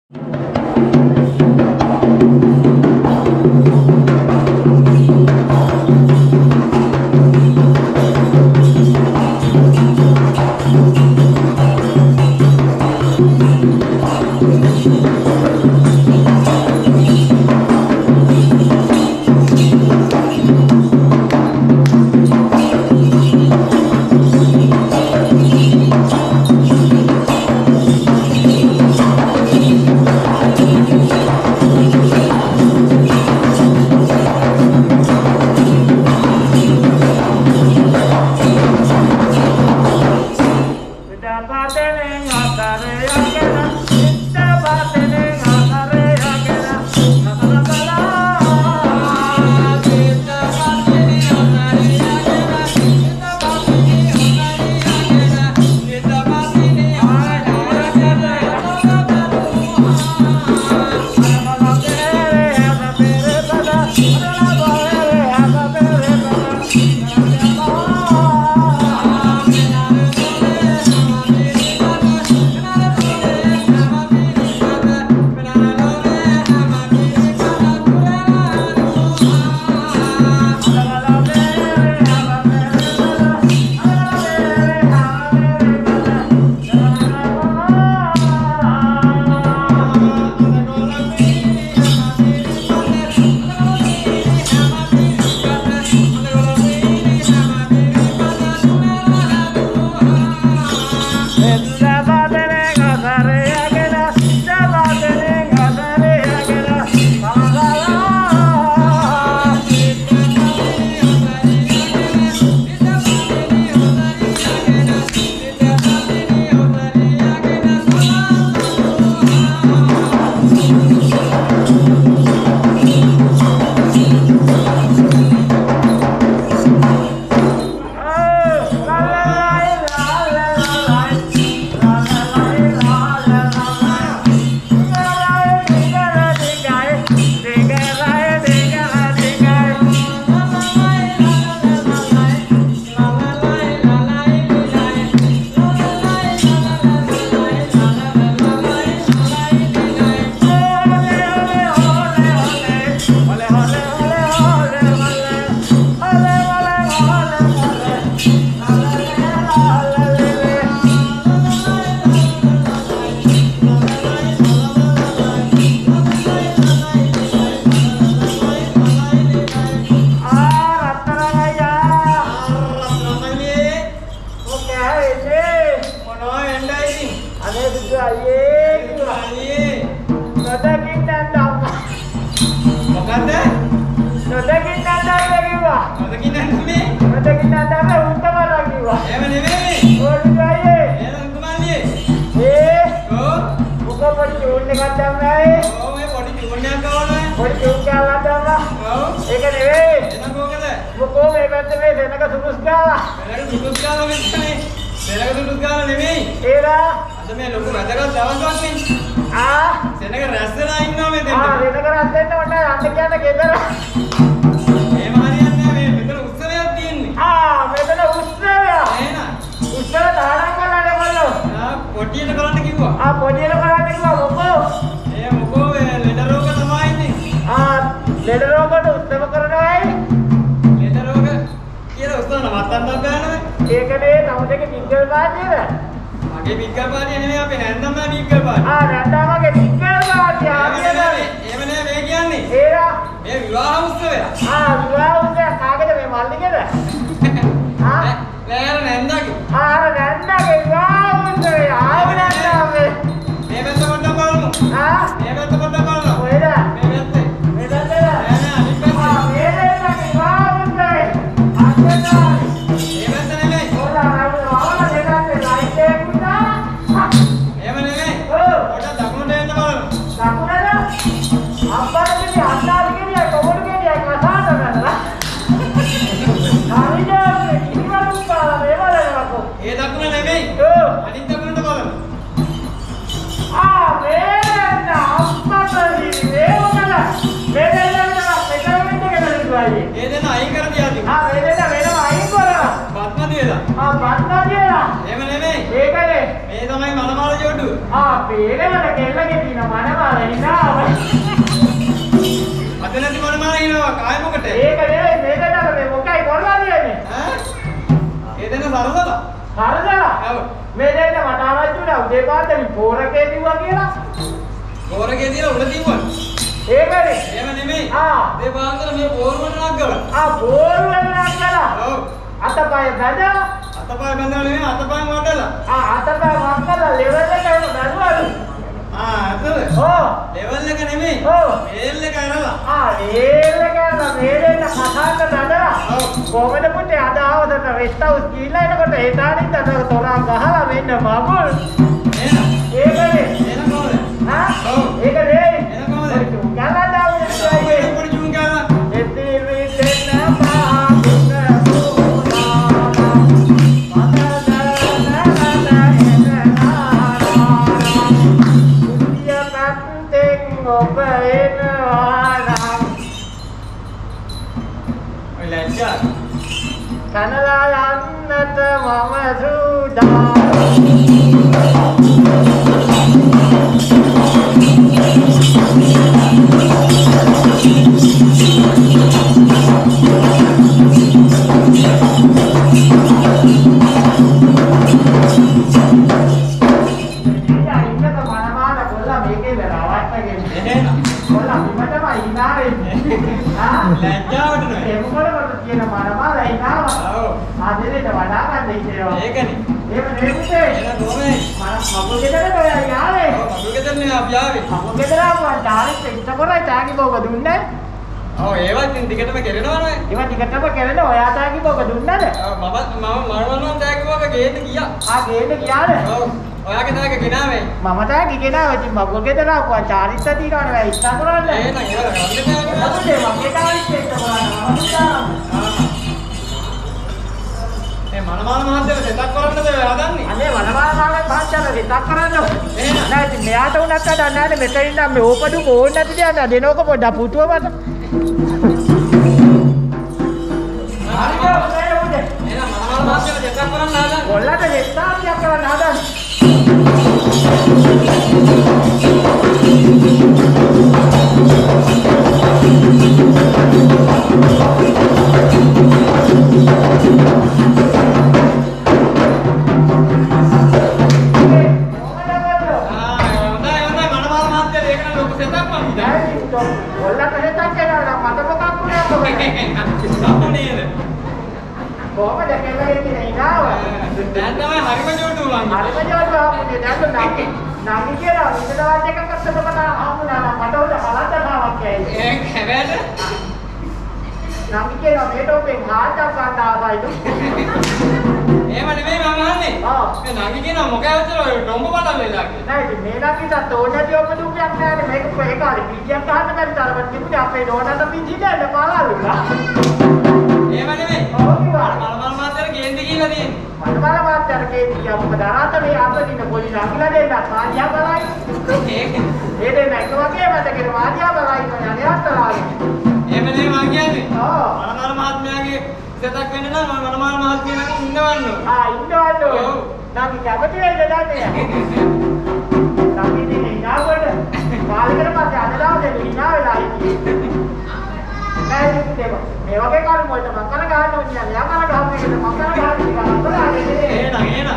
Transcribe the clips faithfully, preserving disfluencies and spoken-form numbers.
ඒ දකුණ නෙමෙයි. ඔව්. අනිත් දකුණට බලන්න. ආ බන්නා කියලා. එහෙම නෙමෙයි. ඒකනේ. මේ තමයි මනමාල ජෝඩුව. ආ පේනවද කෙල්ලගේ තියෙන මනමාල ඉන්නවා. අද නැති මනමාල ඉනවා කාය මොකට? ඒක නෙවෙයි මේකට මේ මොකයි කරලා දියන්නේ? ඈ? ඒ දෙන සරසලා. හරදලා. ඔව්. මේ දෙන්න මට ආරංචි වුණා උදේ පාන්දරි පෝරකේ දිව්වා කියලා. පෝරකේ දිලා උඩ දිව්වා. ඒකනේ. එහෙම නෙමෙයි. ආ. මේ පාන්දර මේ පෝරුවට නග්ගලා. ආ පෝරුවට නග්ගලා. ඔව්. අතපය බැඳලා. අතපය බැඳලා නෙමෙයි අතපය වඩලා. ආ අතපය වඩලා ලෙවල් එකට බැලුවලු. ආ අතල. ඔව්. ලෙවල් එක නෙමෙයි. ඔව්. මේල් එක අරලා. ආ මේල් එක අරලා මේලෙන් කතාන්න බැඳලා. ඔව්. කොහමද පුතේ අද ආවදට රෙස්ට් හවුස් ගිහිල්ලා එනකොට ඒ තාරින්ද අර තොරා ගහලා මෙන්න මගුල්. එන. ඒකනේ. එන කොහොමද? හා? ඔව්. ඒක නෙයි. එන කොහොමද? ගලලා දාන්නේ ඒ පොඩි ජුන් ගාලා. එතිවි දෙන්න පාගුණ කනලා යන්නට මම සූදා ඒකනේ. එහෙම නෙමෙයි. එන කොහොමද? මම මගුල් ගෙදරට ඔයා යාවේ. ඔව් මගුල් ගෙදරනේ අපි ආවේ. මගුල් ගෙදර ආවා ඩාරිත් ඉස්ස කරා තාගි බෝක දුන්නේ. ඔව් ඒවත් ඉතින් ටිකටම කෙරෙනවනේ. ඒවා ටිකටම කරන ඔයා තාගි බෝක දුන්නද? ඔව් මම මම මරවනවා තාගි බෝක ගේන්න ගියා. ආ ගේන්න ගියාද? ඔව්. ඔයාගේ තාගි ගෙනාවේ. මම තාගි ගෙනාවා ඉතින් මගුල් ගෙදර ආවා ඩාරිත් තියනවනේ ඔයා ඉස්ස කරාද? එහෙනම් ඒවල ගන්න නෑ. අපිට මගේ ඩාරිත් ඉස්ස කරා. ඒ මනමාල මහත්තයා සෙටක් කරන්නද හදන්නේ? අනේ වනමාල මාගේ මහත්තයාට හිතක් කරන්න ඕනේ. එහෙනම් නෑ ඉතින් මෙයාට උනත් අදන්නේ නැහැ මෙතන ඉන්න මේ ඕපඩු ඕන්න නැති දෙයක් දෙනෝක පොඩ්ඩක් පුතුව මට. හරිද? එහෙනම් මනමාල මහත්තයා සෙටක් කරන්න හදන්නේ. කොල්ලට දෙස්තාවියක් කරන්න හදන්නේ. කොහමද කෙල්ලගේ කියන ඉනාව? දැන් තමයි හරිම ජෝඩුව වංගි. හරිම ජෝඩුව ආපුනේ දැන් නංගි නංගි කියලා විතරවත් එකක් අස්සම කතා ආමුණා නම් මට උඩ හලන්දනාවක් ඇයි. ඒක හැබැයි නංගි කියලා මේ ටොපෙන් හාටක් ගන්න ආසයිලු. එහෙම නෙමෙයි මම අහන්නේ. ආ. මේ නංගි කියනවා මොකද ඔය ඩොම්බ බඩල් වෙලා කියලා. නෑ ඉතින් මේ නංගිට ඕනදී ඔබ දුක්යක් නෑනේ මේක ඒ කාලේ පීජියක් ගන්න බැරි තරමට තිබුණේ අපේ නෝනාට පීජි දෙන්න පාලාලුලා. එහෙම නෙමෙයි. ඔව් කිව්වා. මනමාල මහත්තයා ගේන්න කියලා තියෙන්නේ. මනමාල මාත්‍යාට කේතිය මොකද අරාත මේ අතදින පොඩි නංගිලා දෙන්න පාජියා බලයි. ඒක. ඒ දෙන්න එක වගේ මතකේ පාජියා බලයි යන්නේ අත්තලාගේ. එහෙම නෙමෙයි මං කියන්නේ. ආ. මනමාල මහත්මයාගේ සෙටක් වෙන්න නම් මනමාල මහත්මිය නම් ඉන්නවන්න ඕන. ආ ඉන්නවද? ඔව්. නංගි කැමති වෙයිද දන්නේ? නංගි දිනේ ඉනාවද? කාලෙකට පස්සේ අද දවසේ ඉනා වෙලා ඉන්නේ. නෑ ඉතින් මේ වගේ කාලෙ මොකද මම කන ගන්න ඕනේ නෑ. යකන ගහන්න එකද මම කන ගහන්න කියලා අතලාගේ නේ. එහෙනම් එහෙනම්.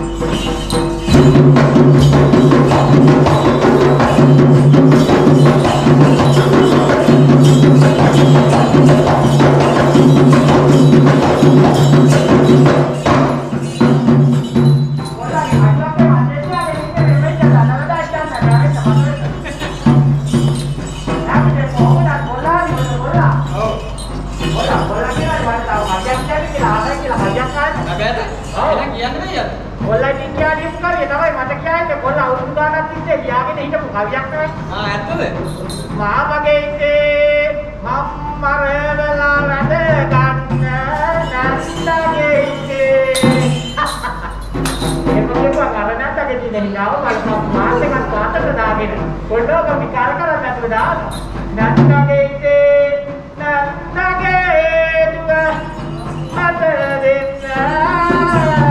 කොල්ලන්ගෙන් කියන්නේ මොකක්ද තමයි මට කියන්නේ කොල්ල අවුරුදු ගානක් තිස්සේ ලියාගෙන හිටපු කවියක් නෙවෙයි. ආ ඇත්තද? මා මගේ ඉතේ මම් මරවලා වැඩ ගන්න නැත්තගේ ඉතේ. ඒක කියපුවා කරණාටගේ තියෙන හිනාව බලපන් මාත් එකක් පාතට දාගෙන පොඩ්ඩක් විකාර කරන්න නැතුව දාන්න. නැත්තගේ ඉතේ නැත්තගේ දුව හතර දෙන්න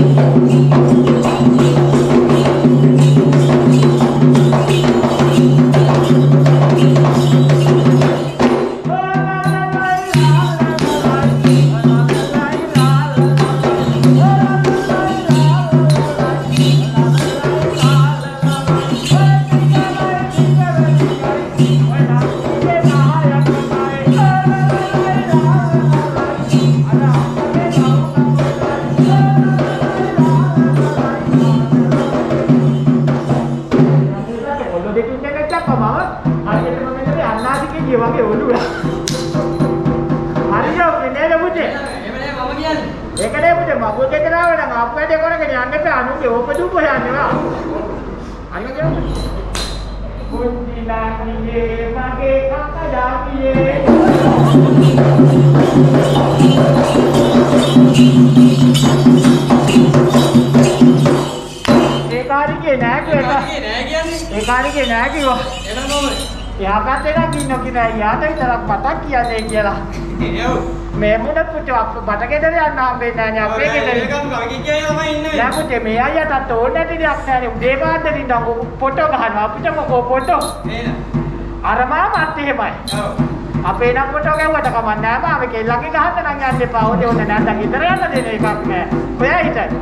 मैं मुझे पूछो आप बता के दे यार नाम बेना ने आप के दे काम का की क्या है इन या मुझे मैं आया था तो ने दी आपने दे बात दी ना वो फोटो कहां आप तो वो फोटो अरे मां मारते है भाई आप ना फोटो क्या हुआ था का मानना है मां के लगे कहां तना ज्ञान दे पाओ दे उन्हें ना की तरह ना देने का में कोई आई था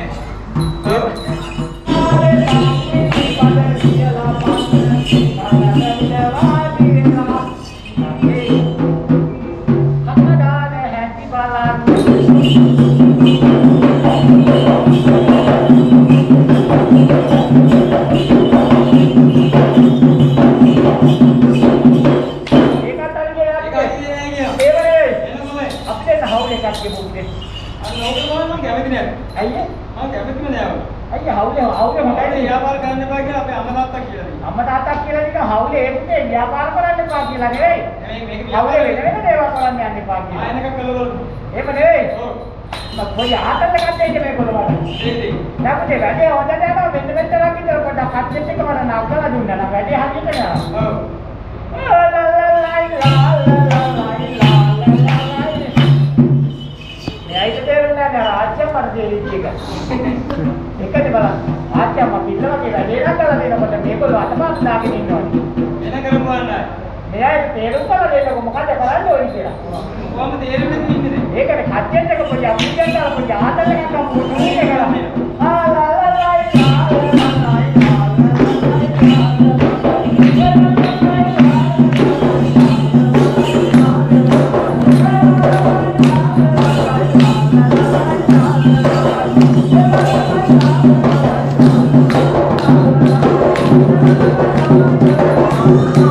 व्यापार करने पाके आप अमदात तक किया नहीं अमदात तक किया नहीं का हाउले एकटे व्यापार करने पाके ला रे हाउले वेने देवा करने आने पाके आयने का कल बोल ए बने मत कोई हाथ लगाते हैं मैं बोलवा दे दे ना मुझे बैठे हो जाते ना बेंच बेंच लगा के जरा पटा हाथ से के मारा ना कला दूंगा ना बैठे हाथ से ना हां ला ला ला ला ला मैं आई तो तेरे ना राज्य पर दे लीजिएगा एक है बड़ा आज क्या पिछला के लेना कल लेना पड़ता मेरे को बात बात ना के नहीं होती मैंने कर मारना मैं आई तेरे को ले लो मुखा दे करा लो इसे वो हम तेरे में नहीं दे एक है खाते जगह पर जा पूजा कर पर जा हाथ लगा का फोटो नहीं लगा हां ला ला ला Thank you.